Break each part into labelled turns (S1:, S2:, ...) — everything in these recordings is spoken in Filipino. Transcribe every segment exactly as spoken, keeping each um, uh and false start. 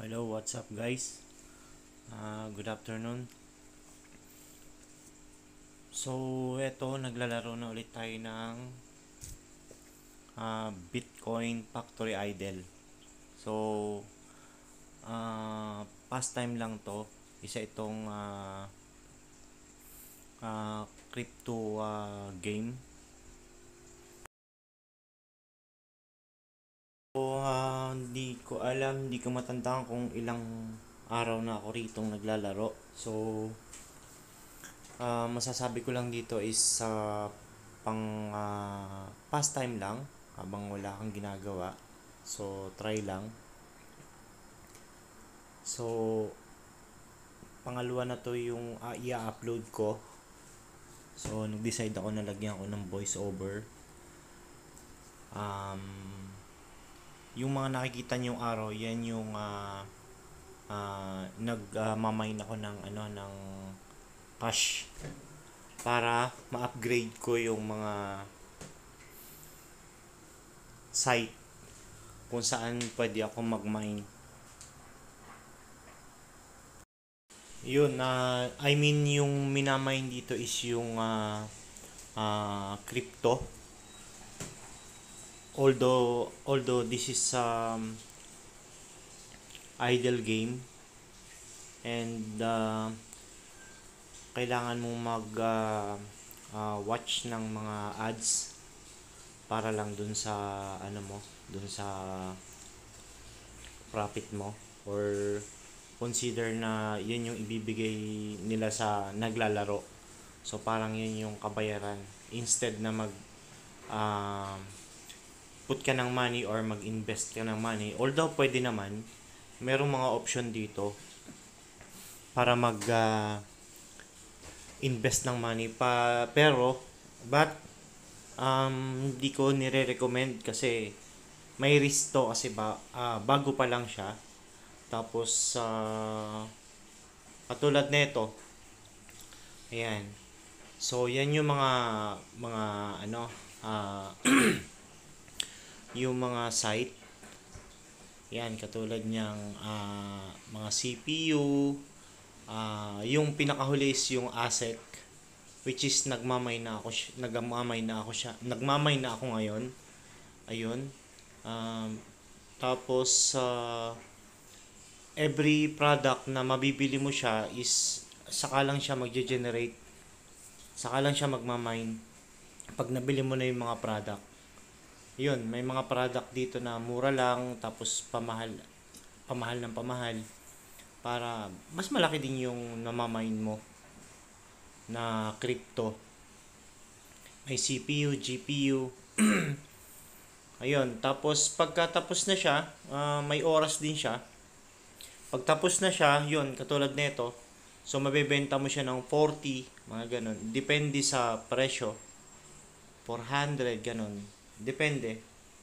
S1: Hello, what's up guys? Uh, good afternoon. So, eto, naglalaro na ulit tayo ng uh, Bitcoin Factory Idle. So, uh, pastime lang to. Isa itong uh, uh, crypto uh, game. So, uh, hindi ko alam, hindi ko matandaan kung ilang araw na ako rito naglalaro. So, Uh, masasabi ko lang dito is sa uh, pang uh, pastime lang habang wala kang ginagawa. So, try lang. So, pangalawa na to yung uh, i-upload ko. So, nag-decide ako na lagyan ko ng voice over. Um, yung mga nakikita nyo araw, yan yung uh, uh, nag-mamine uh, ako ng ano ng cash para ma-upgrade ko yung mga site kung saan pwede ako mag-mine. Yun, uh, I mean yung minamine dito is yung uh, uh, crypto. Although although this is um, idle game and uh, kailangan mong mag uh, uh, watch ng mga ads para lang dun sa ano mo, dun sa profit mo, or consider na yun yung ibibigay nila sa naglalaro. So parang yun yung kabayaran instead na mag uh, put ka ng money or mag-invest ka ng money. Although pwede naman, merong mga option dito para mag uh, invest ng money pa, pero but um, hindi ko nire-recommend kasi may risk to kasi ba, uh, bago pa lang siya. Tapos uh, katulad nito, ayan, so yan yung mga mga ano uh, yung mga site, yan katulad niyang uh, mga C P U. Uh, yung pinakahuli is yung ASIC, which is nagmamay na ako nagmamay na ako siya nagmamay na ako ngayon, ayun. Um, tapos uh, every product na mabibili mo siya is saka lang siya magge-generate, saka lang siya magmamine pag nabili mo na yung mga product. Yun, may mga product dito na mura lang tapos pamahal pamahal ng pamahal para mas malaki din yung namamine mo na crypto. May C P U, G P U. Ayun, tapos pagkatapos na siya, uh, may oras din siya. Pagtapos na siya, yun, katulad nito. So mabebenta mo siya ng forty, mga ganun. Depende sa presyo. four hundred, ganun. Depende.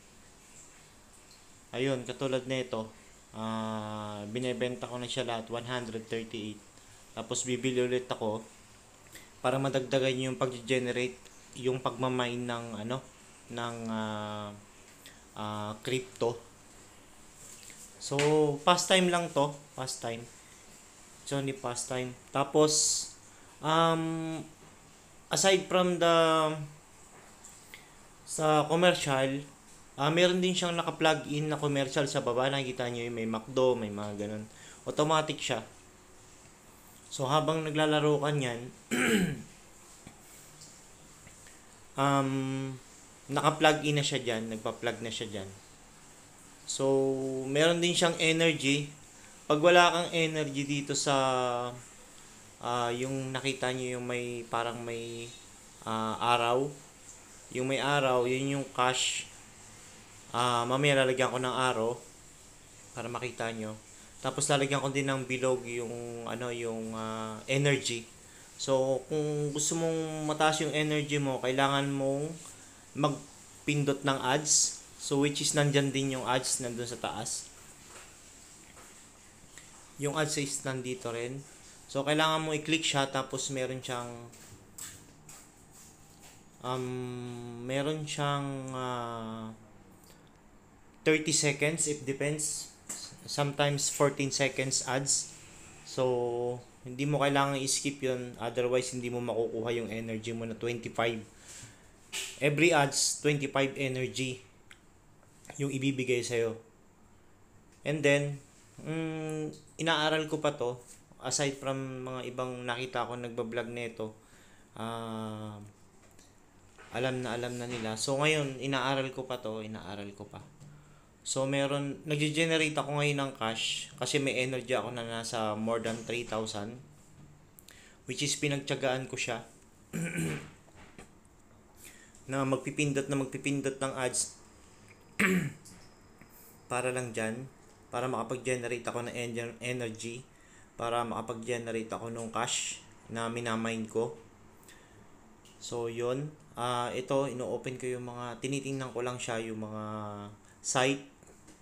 S1: Ayun, katulad nito. Uh, binebenta ko na siya lahat one thirty-eight. Tapos bibili ulit ako para madagdagan yung pag-generate, yung pagmamine ng ano ng uh, uh, crypto. So pastime lang to, pastime. It's only pastime. Tapos um aside from the sa commercial, Ah, uh, meron din siyang naka-plug in na commercial sa baba. Nakikita niyo yung may McDo, may mga ganun. Automatic siya. So habang naglalaro ka niyan, um, naka-plug in na siya diyan, nagpa-plug na siya diyan. So meron din siyang energy. Pag wala kang energy dito sa uh, yung nakita niyo yung may parang may uh, araw, yung may araw, yun yung cash. Ah, uh, mamaya lalagyan ko ng arrow para makita nyo. Tapos lalagyan ko din ng bilog yung ano yung uh, energy. So kung gusto mong mataas yung energy mo, kailangan mong magpindot ng ads. So which is nandyan din yung ads nandun sa taas. Yung ads is nandito rin. So kailangan mo i-click siya, tapos meron siyang um meron siyang uh, thirty seconds, if depends sometimes fourteen seconds ads. So, hindi mo kailangan i-skip yun. Otherwise, hindi mo makukuha yung energy mo na twenty-five. Every ads, twenty-five energy yung ibibigay sa'yo. And then, mm, inaaral ko pa to. Aside from mga ibang nakita ko nagbablog nito, uh, alam na alam na nila. So, ngayon, inaaral ko pa to. Inaaral ko pa. So, meron, nag-generate ako ngayon ng cash kasi may energy ako na nasa more than three thousand, which is pinagtiyagaan ko siya na magpipindot na magpipindot ng ads para lang dyan, para makapag-generate ako ng energy, para makapag-generate ako ng cash na minamine ko. So, yun. Uh, ito, ino-open ko yung mga, tinitingnan ko lang siya, yung mga site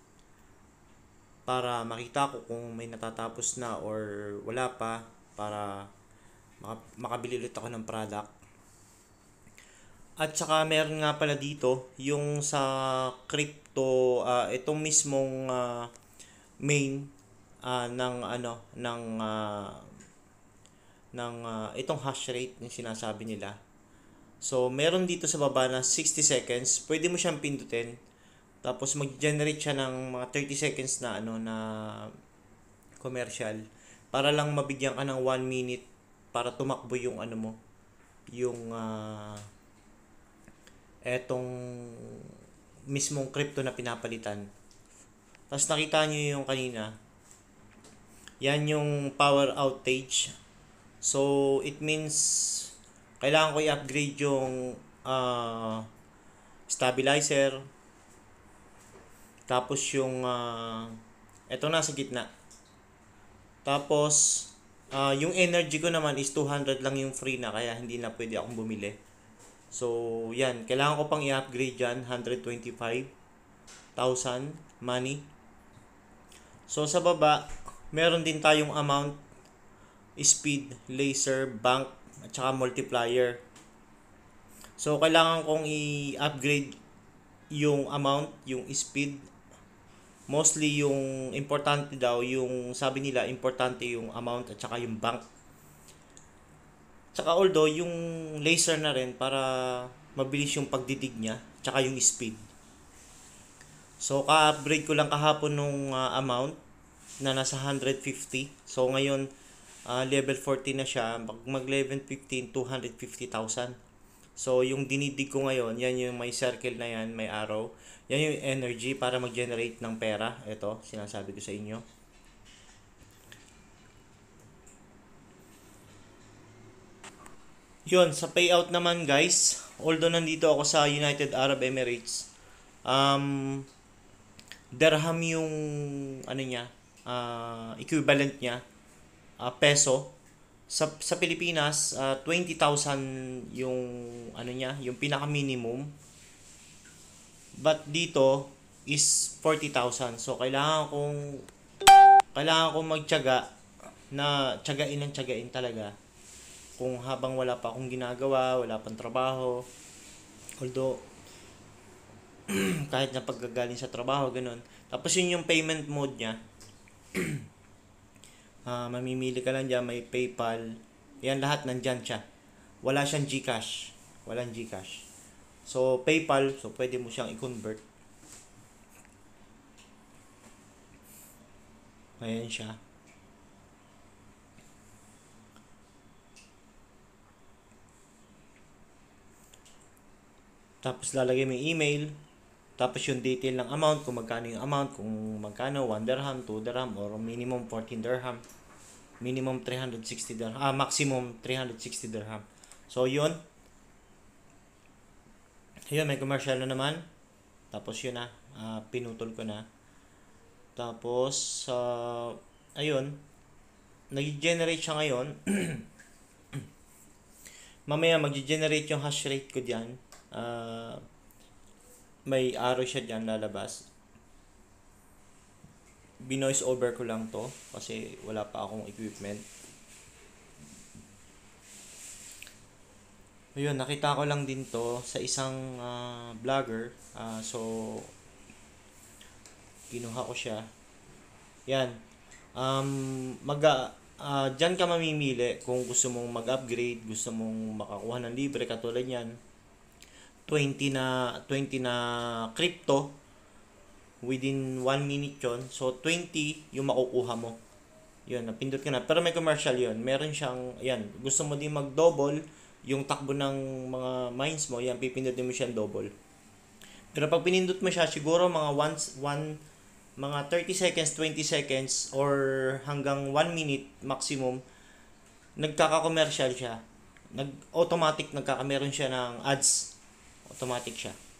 S1: para makita ko kung may natatapos na or wala pa, para makabili ulit ako ng product. At saka meron nga pala dito yung sa crypto, uh, itong mismong uh, main uh, ng ano ng uh, ng uh, itong hash rate yung sinasabi nila. So meron dito sa baba na sixty seconds, pwede mo siyang pindutin. Tapos mag-generate siya ng mga thirty seconds na ano na commercial para lang mabigyan ka ng one minute para tumakbo yung ano mo, yung uh, etong mismong crypto na pinapalitan. Tapos nakita nyo yung kanina, yan yung power outage. So it means kailangan ko i-upgrade yung uh, stabilizer. Tapos yung uh, eto nasa gitna. Tapos uh, yung energy ko naman is two hundred lang yung free na, kaya hindi na pwede akong bumili. So yan, kailangan ko pang i-upgrade dyan, one hundred twenty-five thousand money. So sa baba, meron din tayong amount, speed, laser, bank, at saka multiplier. So kailangan kong i-upgrade yung amount, yung speed. Mostly yung importante daw, yung sabi nila importante yung amount at saka yung bank. Tsaka although yung laser na rin para mabilis yung pagdidig niya, tsaka yung speed. So ka-upgrade ko lang kahapon nung uh, amount na nasa one hundred fifty. So ngayon uh, level fourteen na siya. Pag mag-level fifteen, two hundred fifty thousand. So yung dinidig ko ngayon, yan yung may circle na yan, may arrow. Yan yung energy para mag-generate ng pera. Ito, sinasabi ko sa inyo. Yun, sa payout naman guys, although nandito ako sa United Arab Emirates, um, dirham yung ano niya, uh, equivalent niya, uh, peso. Sa, sa Pilipinas, uh, twenty thousand yung ano niya, yung pinaka minimum. But dito is forty thousand. So kailangan kong kailangan kong magtiyaga na tiyagain ng tiyagain talaga. Kung habang wala pa akong ginagawa, wala pang trabaho. Although kahit na paggagaling sa trabaho, ganun. Tapos yun yung payment mode niya. Uh, mamimili ka lang dyan, may PayPal. Yan lahat nandyan siya. Wala siyang GCash. Walang GCash. So, PayPal, so pwede mo siyang i-convert. Ayan siya. Tapos lalagay mo yung email. Tapos yung detail ng amount, kung magkano yung amount, kung magkano, one dirham, two dirham, or minimum fourteen dirham. Minimum three hundred sixty dirham. Ah, maximum three hundred sixty dirham. So, yun. Ayun, may commercial na naman. Tapos yun na, uh, pinutol ko na. Tapos, uh, ayun, nag-generate siya ngayon. Mamaya mag-generate yung hash rate ko dyan. Uh, may arrow siya dyan lalabas. Binoise over ko lang to kasi wala pa akong equipment. Ayun, nakita ko lang din to sa isang uh, vlogger. Uh, so, kinuha ko siya. Yan. Um, mag ah, Diyan ka mamimili kung gusto mong mag-upgrade, gusto mong makakuha ng libre katulad yan. twenty na twenty na crypto within one minute yon. So twenty yung makukuha mo. Yun, napindot ka na. Pero may commercial yun. Meron siyang, yan, gusto mo din mag-double yung takbo ng mga mines mo, yan, pipindutin mo siyang double. Pero pag pinindot mo siya, siguro mga once, one, mga thirty seconds, twenty seconds, or hanggang one minute maximum, nagkaka-commercial siya. Nag-automatic, nagkaka-meron siya ng ads. Automatic siya.